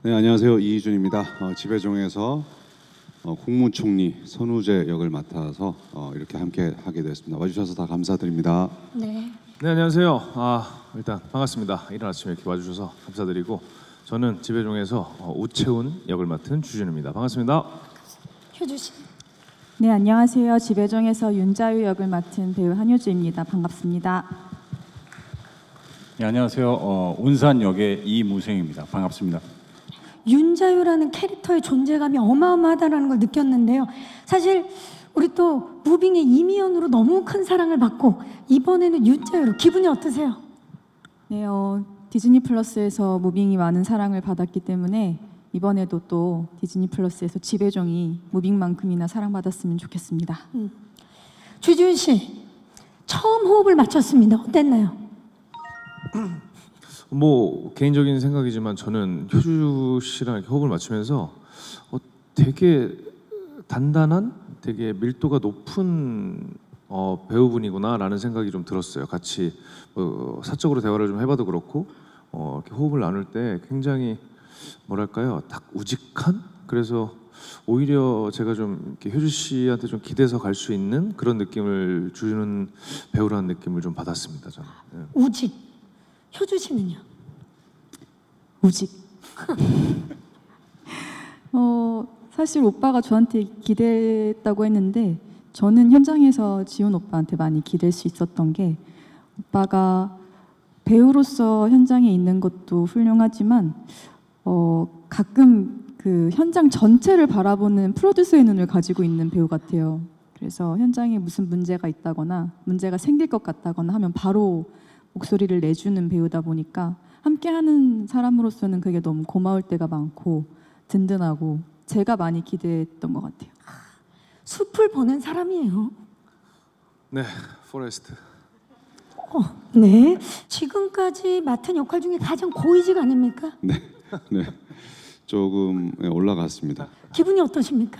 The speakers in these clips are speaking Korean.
네, 안녕하세요. 이희준입니다. 지배종에서 국무총리 선우재 역을 맡아서 이렇게 함께 하게 됐습니다. 와주셔서 다 감사드립니다. 네. 네, 안녕하세요. 일단 반갑습니다. 이른 아침에 이렇게 와주셔서 감사드리고, 저는 지배종에서 우채훈 역을 맡은 주준입니다. 반갑습니다. 효주 씨. 네, 안녕하세요. 지배종에서 윤자유 역을 맡은 배우 한효주입니다. 반갑습니다. 네, 안녕하세요. 운산 역의 이무생입니다. 반갑습니다. 윤자유라는 캐릭터의 존재감이 어마어마하다는 걸 느꼈는데요. 사실 우리 또 무빙의 이미연으로 너무 큰 사랑을 받고 이번에는 윤자유로 기분이 어떠세요? 네, 디즈니 플러스에서 무빙이 많은 사랑을 받았기 때문에 이번에도 또 디즈니 플러스에서 지배종이 무빙만큼이나 사랑받았으면 좋겠습니다. 주지훈 씨, 처음 호흡을 맞췄습니다. 어땠나요? 뭐 개인적인 생각이지만 저는 효주 씨랑 이렇게 호흡을 맞추면서 되게 단단한, 되게 밀도가 높은 배우분이구나라는 생각이 좀 들었어요. 같이 사적으로 대화를 좀 해봐도 그렇고 이렇게 호흡을 나눌 때 굉장히 뭐랄까요, 딱 우직한? 그래서 오히려 제가 좀 이렇게 효주 씨한테 좀 기대서 갈 수 있는 그런 느낌을 주는 배우라는 느낌을 좀 받았습니다. 저는. 네. 우직. 효주 씨는요? 우직. 사실 오빠가 저한테 기대했다고 했는데 저는 현장에서 지훈 오빠한테 많이 기댈 수 있었던 게, 오빠가 배우로서 현장에 있는 것도 훌륭하지만 가끔 그 현장 전체를 바라보는 프로듀서의 눈을 가지고 있는 배우 같아요. 그래서 현장에 무슨 문제가 있다거나 문제가 생길 것 같다거나 하면 바로 목소리를 내주는 배우다 보니까 함께하는 사람으로서는 그게 너무 고마울 때가 많고 든든하고 제가 많이 기대했던 것 같아요. 숲을 보는 사람이에요. 네, 포레스트. 네. 지금까지 맡은 역할 중에 가장 고위직 아닙니까? 네, 네, 조금 올라갔습니다. 기분이 어떠십니까?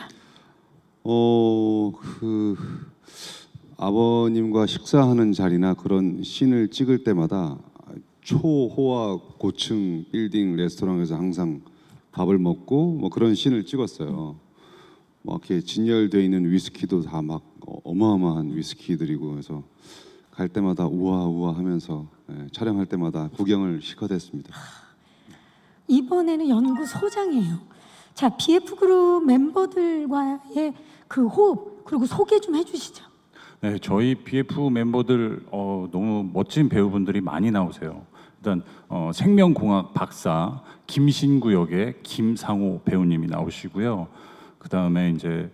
아버님과 식사하는 자리나 그런 씬을 찍을 때마다 초호화 고층 빌딩 레스토랑에서 항상 밥을 먹고 뭐 그런 씬을 찍었어요. 막 이렇게 진열돼 있는 위스키도 다 막 어마어마한 위스키들이고, 그래서 갈 때마다 우아우아 하면서 촬영할 때마다 구경을 시켜댔습니다. 이번에는 연구소장이에요. 자, BF 그룹 멤버들과의 그 호흡, 그리고 소개 좀 해주시죠. 네, 저희 BF 멤버들 너무 멋진 배우분들이 많이 나오세요. 일단 생명공학 박사 김신구 역의 김상호 배우님이 나오시고요. 그 다음에 이제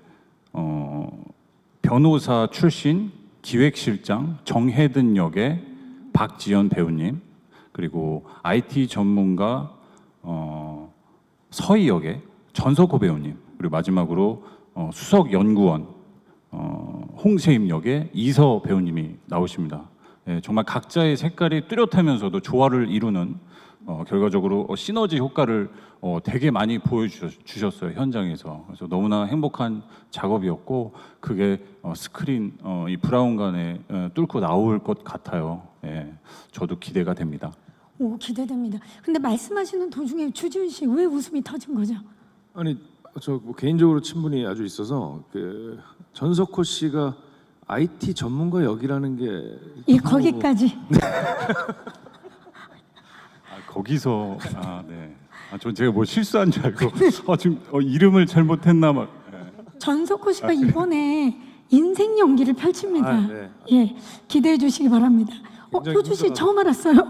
변호사 출신 기획실장 정혜든 역의 박지연 배우님, 그리고 IT 전문가 서희 역의 전석호 배우님, 그리고 마지막으로 수석 연구원 홍세임 역의 이서 배우님이 나오십니다. 예, 정말 각자의 색깔이 뚜렷하면서도 조화를 이루는 결과적으로 시너지 효과를 되게 많이 보여주셨어요, 현장에서. 그래서 너무나 행복한 작업이었고, 그게 스크린 이 브라운관에 뚫고 나올 것 같아요. 예, 저도 기대가 됩니다. 오, 기대됩니다. 근데 말씀하시는 도중에 주지훈 씨 왜 웃음이 터진 거죠? 아니, 저 뭐 개인적으로 친분이 아주 있어서 그 전석호 씨가 IT 전문가 역이라는 게 거기까지. 거기서 네. 전 제가 뭐 실수한 줄 알고 지금 이름을 잘못했나 막. 전석호 씨가 이번에 인생 연기를 펼칩니다. 네. 예, 기대해 주시기 바랍니다. 효주 씨 처음 알았어요?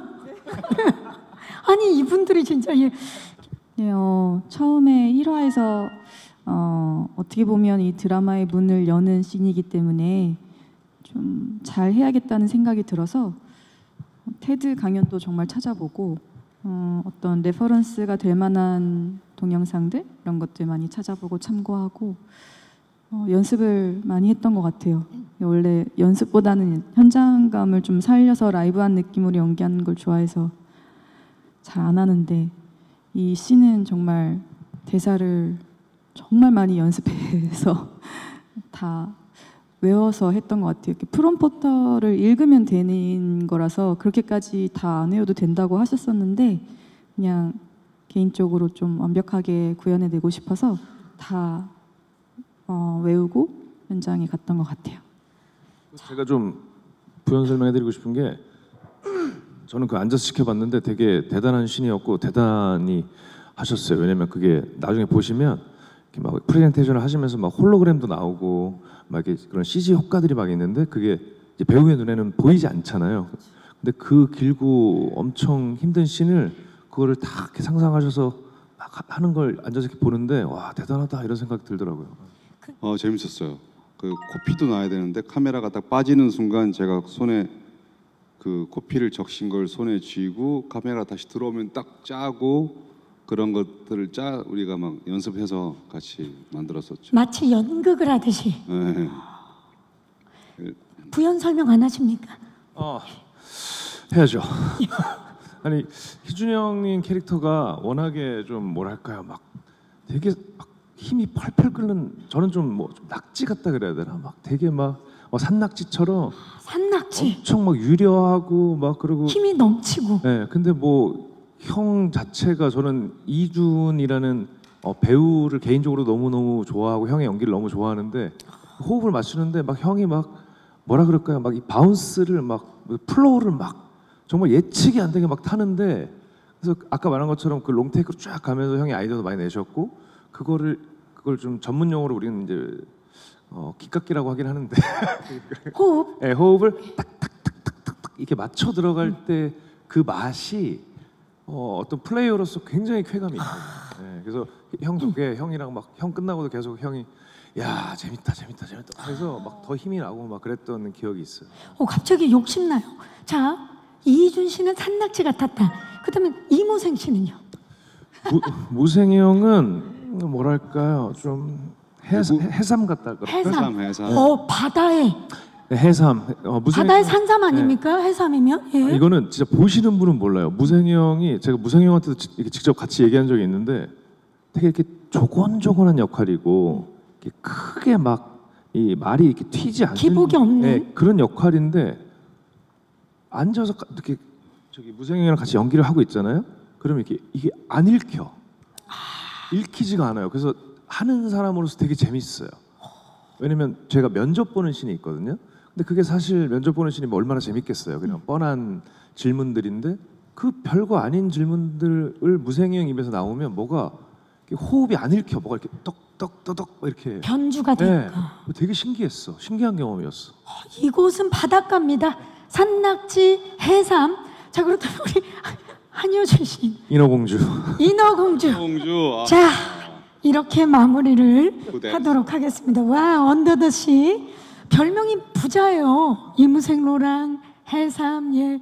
아니 이분들이 진짜 예. 네, 처음에 1화에서 어떻게 보면 이 드라마의 문을 여는 씬이기 때문에 좀 잘 해야겠다는 생각이 들어서 테드 강연도 정말 찾아보고 어떤 레퍼런스가 될 만한 동영상들 이런 것들 많이 찾아보고 참고하고 연습을 많이 했던 것 같아요. 원래 연습보다는 현장감을 좀 살려서 라이브한 느낌으로 연기하는 걸 좋아해서 잘 안 하는데, 이 씬은 정말 대사를 정말 많이 연습해서 다 외워서 했던 것 같아요. 이렇게 프롬포터를 읽으면 되는 거라서 그렇게까지 다 안 외워도 된다고 하셨었는데, 그냥 개인적으로 좀 완벽하게 구현해내고 싶어서 다 외우고 현장에 갔던 것 같아요. 제가 좀 부연 설명해드리고 싶은 게 저는 그 앉아서 지켜봤는데 되게 대단한 신이었고 대단히 하셨어요. 왜냐면 그게 나중에 보시면 이렇게 막 프레젠테이션을 하시면서 막 홀로그램도 나오고 막 이렇게 그런 CG 효과들이 막 있는데 그게 이제 배우의 눈에는 보이지 않잖아요. 근데 그 길고 엄청 힘든 씬을 그거를 다 이렇게 상상하셔서 막 하는 걸 앉아서 이렇게 보는데 와 대단하다 이런 생각이 들더라고요. 재밌었어요. 그 코피도 나야 되는데 카메라가 딱 빠지는 순간 제가 손에 그 코피를 적신 걸 손에 쥐고 카메라 다시 들어오면 딱 짜고 그런 것들을 우리가 막 연습해서 같이 만들었었죠. 마치 연극을 하듯이. 네. 부연 설명 안 하십니까? 해야죠. 아니 희준이 형님 캐릭터가 워낙에 좀 뭐랄까요 막 되게 막 힘이 펄펄 끓는 저는 좀 뭐 낙지 같다 그래야 되나 막 되게 막 산낙지처럼 산낙지. 엄청 막 유려하고 막 그리고 힘이 넘치고. 네 근데 뭐 형 자체가 저는 이준이라는 배우를 개인적으로 너무너무 좋아하고 형의 연기를 너무 좋아하는데 호흡을 맞추는데 막 형이 막 뭐라 그럴까요 막 이 바운스를 막 플로우를 막 정말 예측이 안 되게 막 타는데 그래서 아까 말한 것처럼 그 롱테이크로 쫙 가면서 형이 아이디어도 많이 내셨고 그걸 좀 전문 용어로 우리는 이제 기깎기라고 하긴 하는데 호흡. 네, 호흡을 딱딱딱딱딱 이렇게 맞춰 들어갈 때 그 맛이 어떤 플레이어로서 굉장히 쾌감이 있어요. 네, 그래서 형 덕에 형이랑 막 형 끝나고도 계속 형이 야 재밌다 그래서 막 더 힘이 나고 막 그랬던 기억이 있어요. 갑자기 욕심나요. 자, 이준 씨는 산낙지 같았다. 그렇다면 이모생 씨는요? 무생이 형은 뭐랄까요 좀 해삼 같다 그럴까? 해삼. 바다에. 네, 해삼. 바다의 산삼 아닙니까? 해삼이면? 예. 이거는 진짜 보시는 분은 몰라요. 무생이 형이 제가 무생이 형한테도 이렇게 직접 같이 얘기한 적이 있는데 되게 이렇게 조곤조곤한 역할이고 이렇게 크게 막 이 말이 이렇게 튀지 않는 기복이 없는? 네, 그런 역할인데 앉아서 이렇게 저기 무생이 형이랑 같이 연기를 하고 있잖아요. 그러면 이게 안 읽혀. 읽히지가 않아요. 그래서 하는 사람으로서 되게 재밌어요. 왜냐면 제가 면접 보는 씬이 있거든요. 근데 그게 사실 면접 보는 씬이 뭐 얼마나 재밌겠어요. 그냥 뻔한 질문들인데 그 별거 아닌 질문들을 무생이 형 입에서 나오면 뭐가 이렇게 호흡이 안 읽혀. 뭐가 이렇게 떡떡떡떡 이렇게 변주가 네, 되니까. 되게 신기했어. 신기한 경험이었어. 이곳은 바닷가입니다. 산낙지, 해삼. 자, 그렇다면 우리 한효주 씨, 인어공주. 인어공주. 공주. 자, 이렇게 마무리를 고대. 하도록 하겠습니다. 와, 언더더 씨. 별명이 부자예요. 이무생로랑 해삼. 예.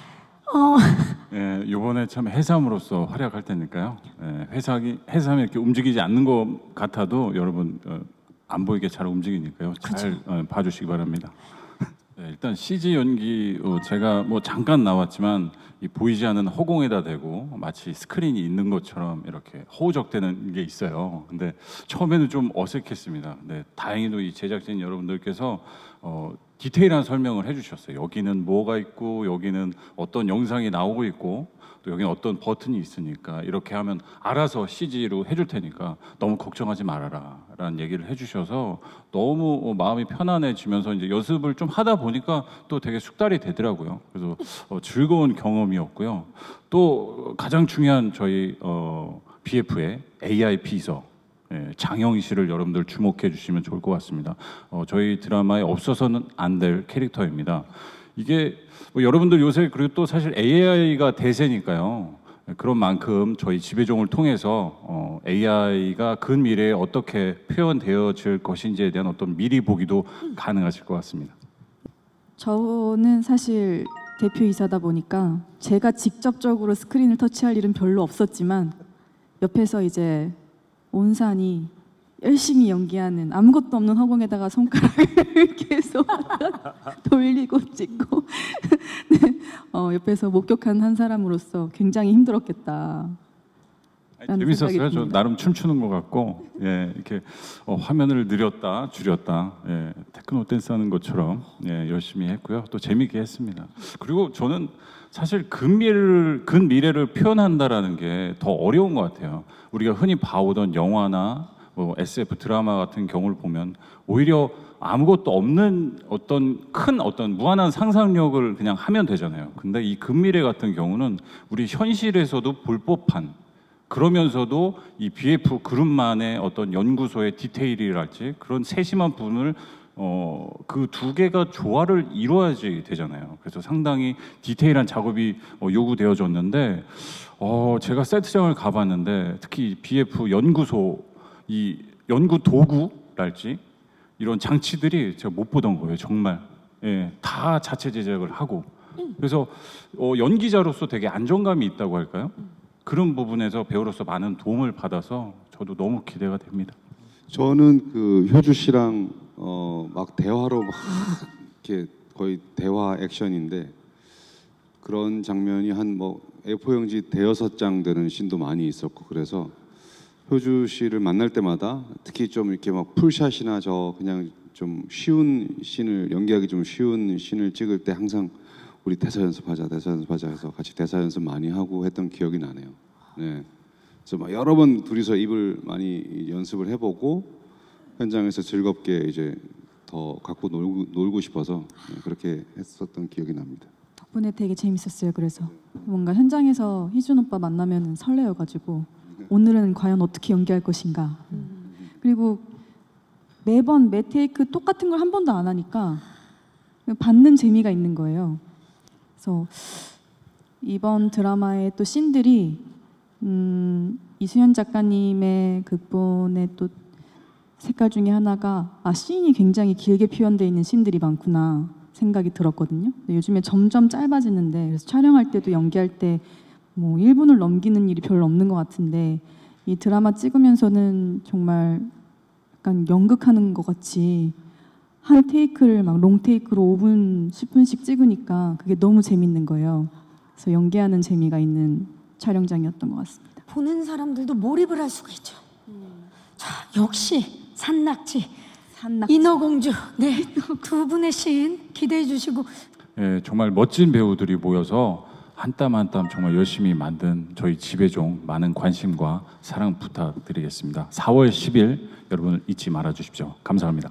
예, 이번에 참 해삼으로서 활약할 테니까요. 예, 해삼이 이렇게 움직이지 않는 것 같아도 여러분 안 보이게 잘 움직이니까요. 잘 봐주시기 바랍니다. 네, 일단 CG 연기 제가 뭐 잠깐 나왔지만 이 보이지 않는 허공에다 대고 마치 스크린이 있는 것처럼 이렇게 허우적대는 게 있어요. 근데 처음에는 좀 어색했습니다. 근데 다행히도 이 제작진 여러분들께서 디테일한 설명을 해주셨어요. 여기는 뭐가 있고 여기는 어떤 영상이 나오고 있고 또 여기는 어떤 버튼이 있으니까 이렇게 하면 알아서 CG로 해줄 테니까 너무 걱정하지 말아라 라는 얘기를 해주셔서 너무 마음이 편안해지면서 이제 연습을 좀 하다 보니까 또 되게 숙달이 되더라고요. 그래서 즐거운 경험이었고요. 또 가장 중요한 저희 BF의 AI 비서 장영희 씨를 여러분들 주목해 주시면 좋을 것 같습니다. 저희 드라마에 없어서는 안 될 캐릭터입니다. 이게 뭐 여러분들 요새 그리고 또 사실 AI가 대세니까요. 그런 만큼 저희 지배종을 통해서 AI가 근미래에 어떻게 표현되어질 것인지에 대한 어떤 미리 보기도 가능하실 것 같습니다. 저는 사실 대표이사다 보니까 제가 직접적으로 스크린을 터치할 일은 별로 없었지만 옆에서 이제 온산이 열심히 연기하는 아무것도 없는 허공에다가 손가락을 계속 돌리고 찍고 네, 옆에서 목격한 한 사람으로서 굉장히 힘들었겠다. 재밌었어요. 저 나름 춤추는 것 같고, 예, 이렇게 화면을 느렸다 줄였다, 예, 테크노 댄스 하는 것처럼 예, 열심히 했고요. 또 재미있게 했습니다. 그리고 저는 사실 근미래를 표현한다라는 게 더 어려운 것 같아요. 우리가 흔히 봐오던 영화나 뭐 SF 드라마 같은 경우를 보면 오히려 아무것도 없는 어떤 무한한 상상력을 그냥 하면 되잖아요. 근데 이 근미래 같은 경우는 우리 현실에서도 볼 법한, 그러면서도 이 BF 그룹만의 어떤 연구소의 디테일이랄지 그런 세심한 부분을 그 두 개가 조화를 이루어야지 되잖아요. 그래서 상당히 디테일한 작업이 요구되어졌는데 제가 세트장을 가봤는데 특히 BF 연구소 이 연구 도구랄지 이런 장치들이 제가 못 보던 거예요. 정말 예, 다 자체 제작을 하고 그래서 연기자로서 되게 안정감이 있다고 할까요? 그런 부분에서 배우로서 많은 도움을 받아서 저도 너무 기대가 됩니다. 저는 그 효주 씨랑 막 대화로 막 이렇게 거의 대화 액션인데 그런 장면이 한 뭐 A4용지 대여섯 장 되는 씬도 많이 있었고 그래서 효주 씨를 만날 때마다 특히 좀 이렇게 막 풀샷이나 저 그냥 좀 쉬운 씬을 연기하기 좀 쉬운 씬을 찍을 때 항상 우리 대사 연습하자 해서 같이 대사 연습 많이 하고 했던 기억이 나네요. 네. 그래서 막 여러 번 둘이서 입을 많이 연습을 해보고 현장에서 즐겁게 이제 더 갖고 놀고 싶어서 그렇게 했었던 기억이 납니다. 덕분에 되게 재밌었어요. 그래서 뭔가 현장에서 희준 오빠 만나면 설레어가지고 오늘은 과연 어떻게 연기할 것인가. 그리고 매번 매 테이크 똑같은 걸 한 번도 안 하니까 받는 재미가 있는 거예요. 그래서 이번 드라마의 또 씬들이 이수연 작가님의 극본의 또 색깔 중에 하나가 씬이 굉장히 길게 표현되어 있는 씬들이 많구나 생각이 들었거든요. 근데 요즘에 점점 짧아지는데 그래서 촬영할 때도 연기할 때 뭐 1분을 넘기는 일이 별로 없는 것 같은데 이 드라마 찍으면서는 정말 약간 연극하는 것 같이 한 테이크를 막 롱테이크로 5분, 10분씩 찍으니까 그게 너무 재밌는 거예요. 그래서 연기하는 재미가 있는 촬영장이었던 것 같습니다. 보는 사람들도 몰입을 할 수가 있죠. 자, 역시 산낙지, 인어공주, 네, 두 분의 씬 기대해 주시고. 예, 정말 멋진 배우들이 모여서 한 땀 한 땀 정말 열심히 만든 저희 지배종 많은 관심과 사랑 부탁드리겠습니다. 4월 10일 여러분 잊지 말아 주십시오. 감사합니다.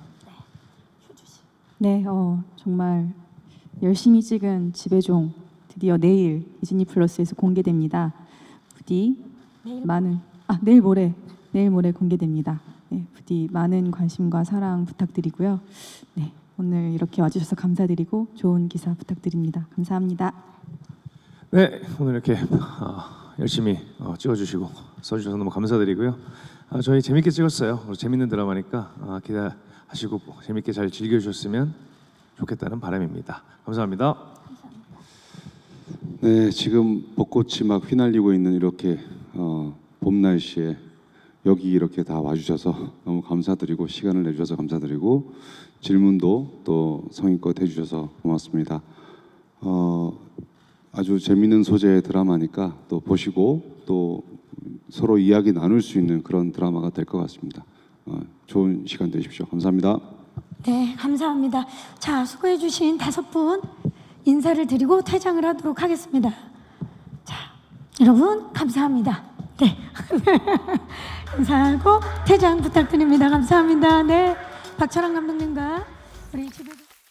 네, 정말 열심히 찍은 지배종 드디어 내일 디즈니 플러스에서 공개됩니다. 부디 내일 모레 공개됩니다. 네, 부디 많은 관심과 사랑 부탁드리고요. 네, 오늘 이렇게 와주셔서 감사드리고 좋은 기사 부탁드립니다. 감사합니다. 네, 오늘 이렇게 열심히 찍어주시고 써주셔서 너무 감사드리고요. 저희 재밌게 찍었어요. 재밌는 드라마니까 기대하시고 재밌게 잘 즐겨주셨으면 좋겠다는 바람입니다. 감사합니다. 네, 지금 벚꽃이 막 휘날리고 있는 이렇게 봄 날씨에 여기 이렇게 다 와주셔서 너무 감사드리고 시간을 내주셔서 감사드리고 질문도 또 성의껏 해주셔서 고맙습니다. 아주 재밌는 소재의 드라마니까 또 보시고 또 서로 이야기 나눌 수 있는 그런 드라마가 될 것 같습니다. 좋은 시간 되십시오. 감사합니다. 네, 감사합니다. 자, 수고해 주신 5분 인사를 드리고 퇴장을 하도록 하겠습니다. 자, 여러분 감사합니다. 네, 감사하고 퇴장 부탁드립니다. 감사합니다. 네, 박철환 감독님과 우리 지배자